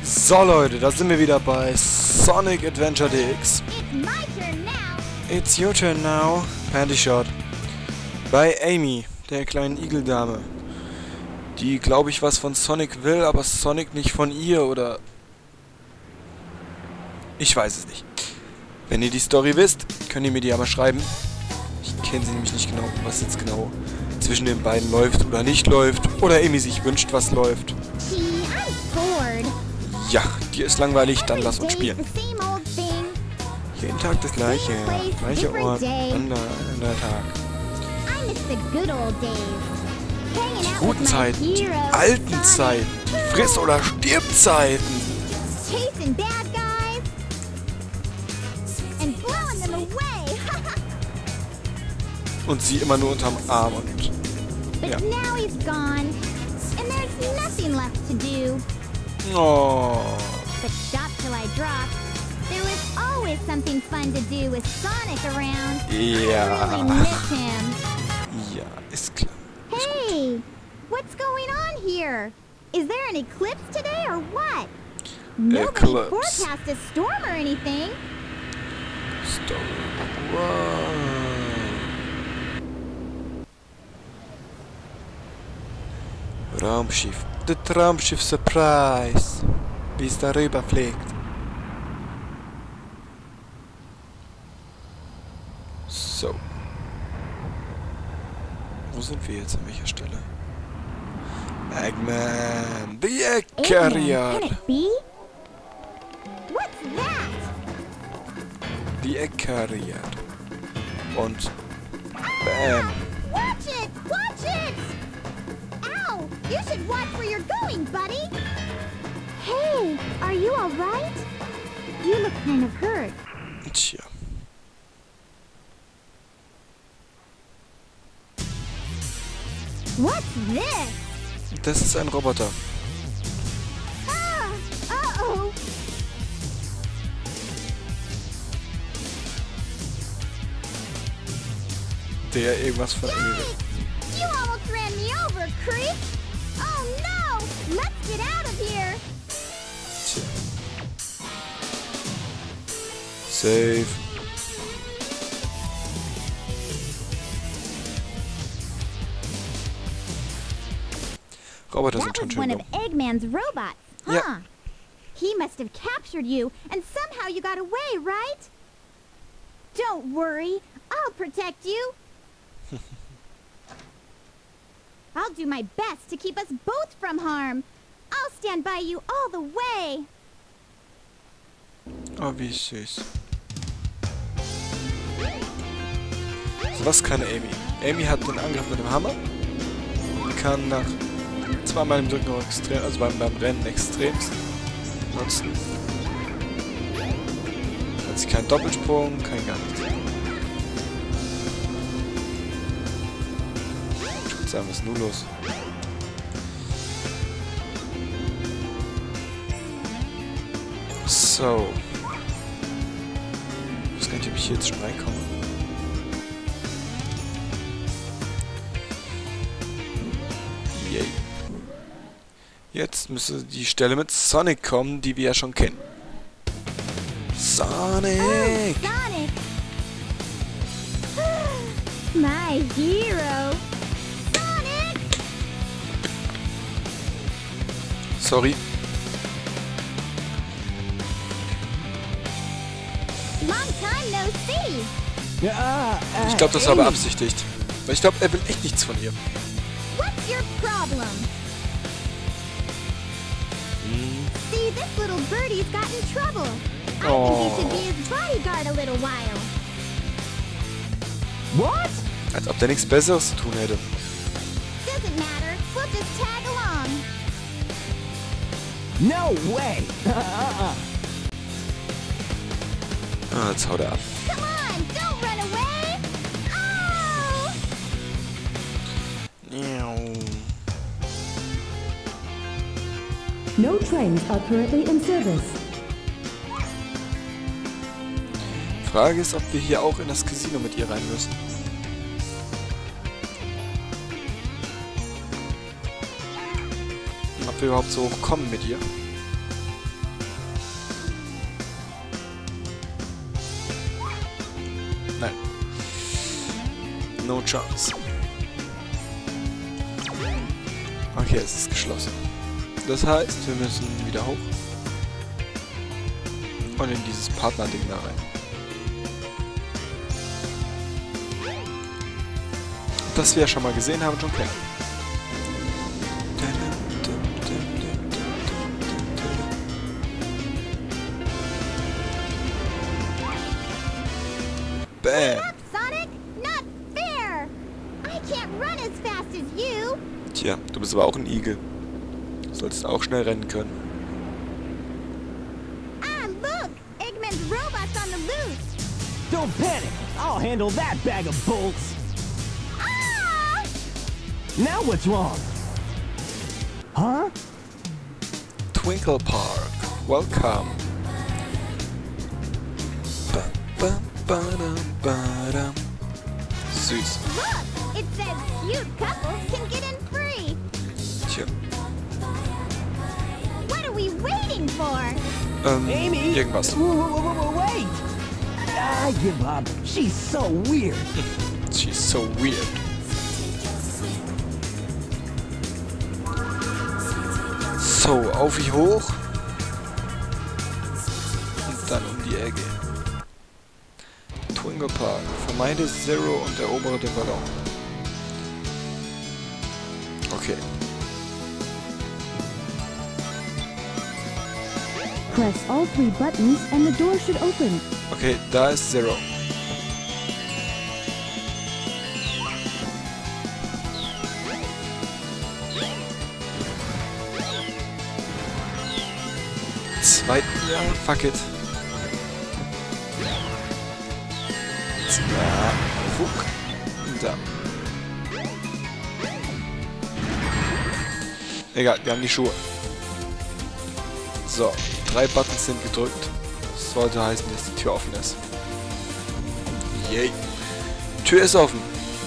So Leute, da sind wir wieder bei Sonic Adventure DX. It's your turn now. Panty Shot. Bei Amy, der kleinen Igeldame. Die, glaube ich, was von Sonic will, aber Sonic nicht von ihr, oder... Ich weiß es nicht. Wenn ihr die Story wisst, könnt ihr mir die aber schreiben. Ich kenne sie nämlich nicht genau, was jetzt genau zwischen den beiden läuft oder nicht läuft. Oder Amy sich wünscht, was läuft. Ja, dir ist langweilig, dann lass uns spielen. Jeden Tag das gleiche, gleicher Ort, anderer Tag. Die guten Zeiten, die alten Zeiten, die Friss- oder Stirbzeiten. Und sie immer nur unterm Arm und... Ja. Oh. But stop till I drop. There was always something fun to do with Sonic around. Ja. I really miss him. Ja, ist klar. Hey, what's going on here? Is there an eclipse today or what? Nobody forecast a storm or anything. Raumschiff. Das Raumschiff Surprise. Wie es darüber fliegt. So. Wo sind wir jetzt? An welcher Stelle? Eggman. The Egg Carrier. Can it be? What's that? The Egg Carrier. Und bam. Watch it! Watch it! Ow! You should watch where you're going, buddy! Hey, are you alright? You look kind of hurt. Tja. What's this? Das ist ein Roboter. Ah! Uh-oh! Der irgendwas von Yikes! You almost ran me over, creep! Oh no! Let's get out of here! Tja. Safe. Roboter sind That schon was schön one dumm. of Eggman's robots, huh? Ja. He must have captured you, and somehow you got away, right? Don't worry, I'll protect you. I'll do my best to keep us both from harm. I'll stand by you all the way. Oh, wie süß. So, was kann Amy? Amy hat den Angriff mit dem Hammer und kann nach zweimal im Drücken extrem, also beim Rennen extremst. Ansonsten hat sie keinen Doppelsprung, kein gar nichts. Ich würde sagen, was ist nun los? So. Ich weiß gar nicht, ob ich hier jetzt schon reinkomme. Yay. Jetzt müsste die Stelle mit Sonic kommen, die wir ja schon kennen. Sonic! Oh, Sonic! My hero! Sonic! Sorry. Long time no see! Ich glaube, das war beabsichtigt. Weil ich glaube, er will echt nichts von ihr. What's your problem? See, this little birdie's got in trouble. I think you should be his bodyguard a little while. What? Als ob der nichts Besseres zu tun hätte. Doesn't matter. We'll just tag along. No way! Ah, jetzt haut er ab. Come on, don't run away! Oh! No trains are currently in service. Frage ist, ob wir hier auch in das Casino mit ihr rein müssen. Und ob wir überhaupt so hoch kommen mit ihr. No chance. Okay, es ist geschlossen. Das heißt, wir müssen wieder hoch. Und in dieses Partner-Ding da rein. Das wir ja schon mal gesehen haben und schon kennen. Bam! Sonic, not fair. I can't run as fast as you. Tja, du bist aber auch ein Igel. Du solltest auch schnell rennen können. Ah, look, Eggman's robot's on the loose. Don't panic. I'll handle that bag of bolts. Ah! Now what's wrong? Huh? Twinkle Park, welcome. Ba-ba-ba-da-ba-da. Süß. Look, it says cute couples can get in free. Tja. What are we waiting for? Amy? Irgendwas. Wait! I give up. She's so weird. She's so weird. So, auf wie hoch. Und dann um die Ecke. Twinkle Park. Vermeide Zero und erobere den Ballon. Okay. Press all 3 buttons and the door should open. Okay, da ist Zero. Zweiten, ja, fuck it. Fuck. Da. Egal, wir haben die Schuhe. So, 3 Buttons sind gedrückt. Das sollte heißen, dass die Tür offen ist. Yay. Tür ist offen.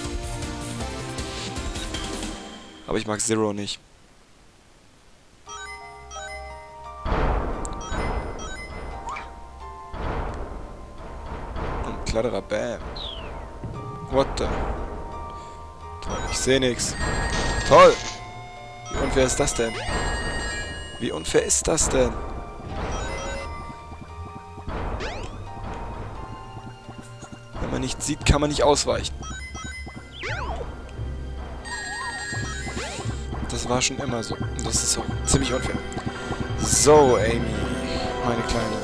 Aber ich mag Zero nicht. Und Kladderer, bam. What the? Toll, ich sehe nichts. Toll! Wie unfair ist das denn? Wie unfair ist das denn? Wenn man nicht sieht, kann man nicht ausweichen. Das war schon immer so. Und das ist auch ziemlich unfair. So, Amy. Meine Kleine.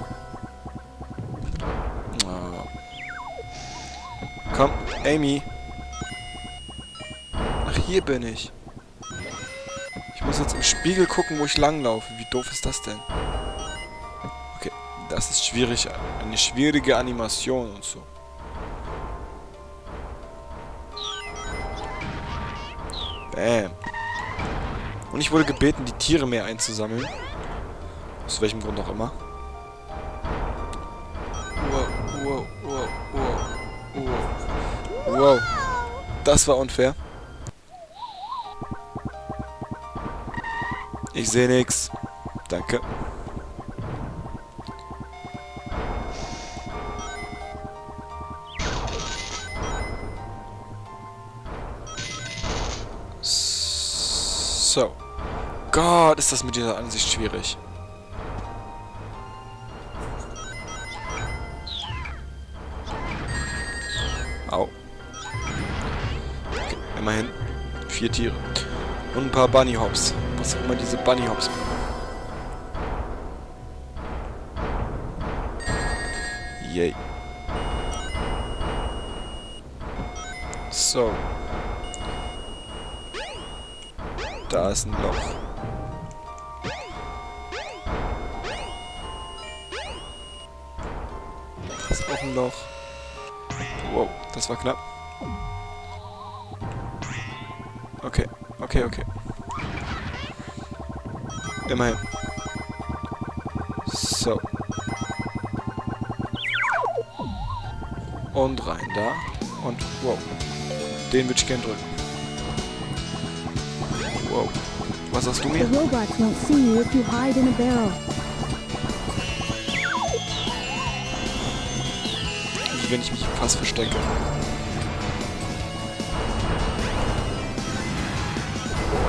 Oh. Komm, Amy. Ach, hier bin ich. Ich muss jetzt im Spiegel gucken, wo ich langlaufe. Wie doof ist das denn? Okay, das ist schwierig. Eine schwierige Animation und so. Bam. Und ich wurde gebeten, die Tiere mehr einzusammeln. Aus welchem Grund auch immer. Wow, wow, wow, wow, wow. Wow. Das war unfair. Ich sehe nichts. Danke. So. Gott, ist das mit dieser Ansicht schwierig. Au. Okay, immerhin 4 Tiere. Und ein paar Bunny Hops. Was auch immer diese Bunny Hops machen. Yay. So. Da ist ein Loch. Das ist auch ein Loch. Wow, das war knapp. Okay, okay, okay. Immerhin. So. Und rein da. Und wow. Den würde ich gern drücken. Wow. Was sagst du mir? The robots won't see you if you hide in a barrel. Wie wenn ich mich fast verstecke.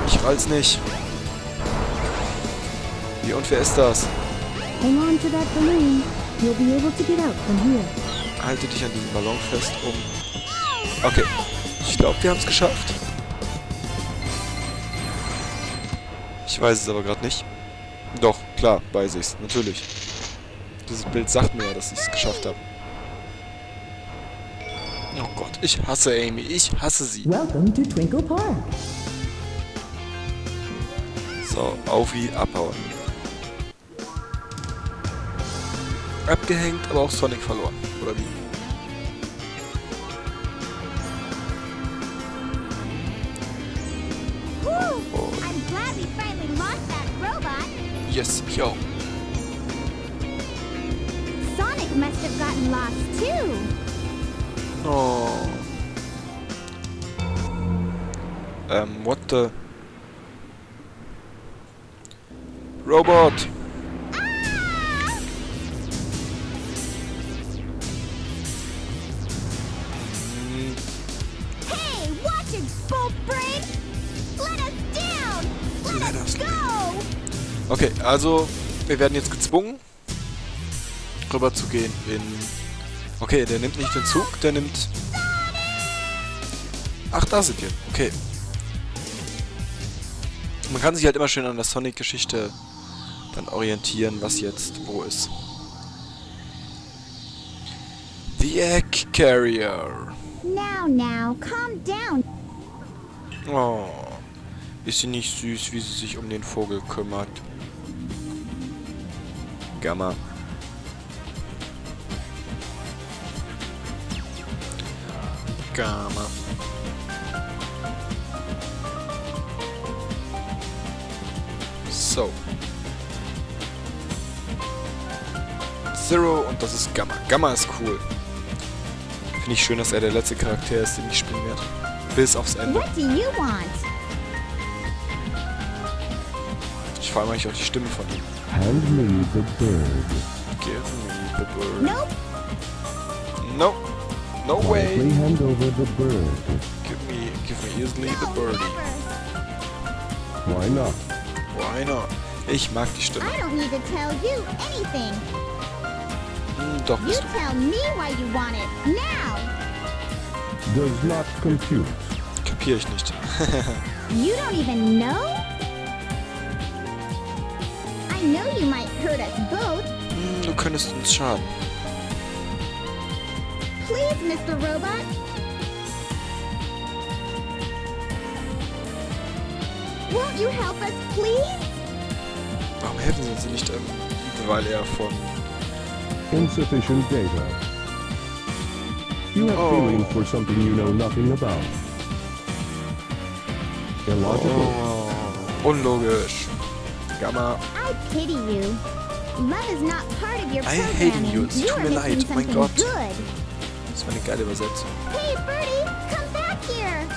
Ich rall's nicht. Wie unfair ist das? Hang on to that balloon. You'll be able to get out from here. Halte dich an diesem Ballon fest, Okay. Ich glaube, wir haben es geschafft. Ich weiß es aber gerade nicht. Doch, klar, weiß ich's. Natürlich. Dieses Bild sagt mir ja, dass ich es geschafft habe. Oh Gott, ich hasse Amy. Ich hasse sie. Welcome to Twinkle Park. So, auf wie abhauen. Abgehängt, aber auch Sonic verloren. Oder wie? Oh. I'm glad we finally lost that robot. Yes, ich auch. Sonic must have gotten lost too. Oh. What the... Robot! Hey, watch it, Bolt Brain! Let us down! Let us go! Okay, also, wir werden jetzt gezwungen, rüber zu gehen in... Okay, der nimmt nicht den Zug, der nimmt... Ach, da sind wir. Okay. Man kann sich halt immer schön an der Sonic-Geschichte dann orientieren, was jetzt wo ist. The Egg Carrier. Now, calm down. Oh. Ist sie nicht süß, wie sie sich um den Vogel kümmert? Gamma. Gamma. So. Zero und das ist Gamma. Gamma ist cool. Finde ich schön, dass er der letzte Charakter ist, den ich spielen werde. Bis aufs Ende. What do you want? Ich freue mich auf die Stimme von ihm. Hand me the bird. Give me the bird. Nope. No. No way. Quickly hand over the bird. Give me easily the birdie. Why not? Why not? Ich mag die Stimme. I don't need to tell you anything. Doch, You bist du. tell me why you want it. Now! Does not compute. Kapier ich nicht. You don't even know? I know you might hurt us both. Du könntest uns schaden. Please, Mr. Robot. Won't you help us, please? Warum helfen Sie uns nicht? Weil er von... Insufficient data. You have feelings for something you know nothing about. Illogical. Oh, unlogisch. Gamma. I pity you. Love is not part of your I hate programming. you. Es You tut are mir missing leid. Mein something Gott. good. Das war eine geile Übersetzung. Hey, Birdie, come back here.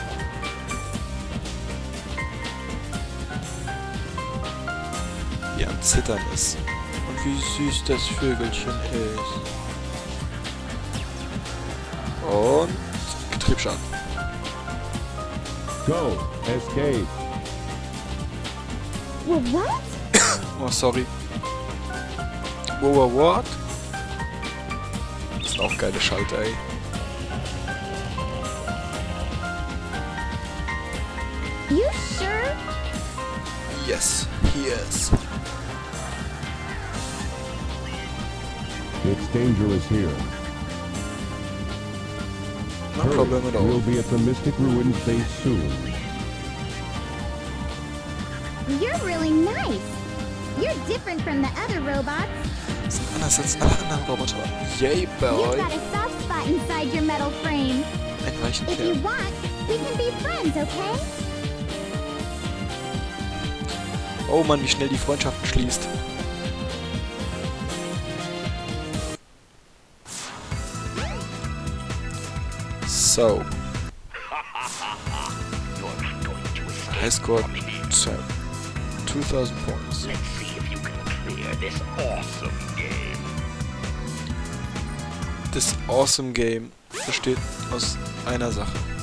Wie am Zittern ist. Und wie süß das Vögelchen ist. Und... Getriebschaden. Go. Escape. Well, what? Oh, sorry. Wow, what? Das sind auch geile Schalter, ey. You sure? Yes, he is. It's dangerous here. No problem at all. We'll be at the Mystic Ruins base soon. You're really nice. You're different from the other robots. Das sind anders als alle anderen Roboter. Yay, You've boy. got a soft spot inside your metal frame. Ein weichen If you Kerl. want, we can be friends, okay? Oh Mann, wie schnell die Freundschaften schließt. So. High score 2000 points. Let's see if you can clear this awesome game. Das Awesome Game besteht aus einer Sache.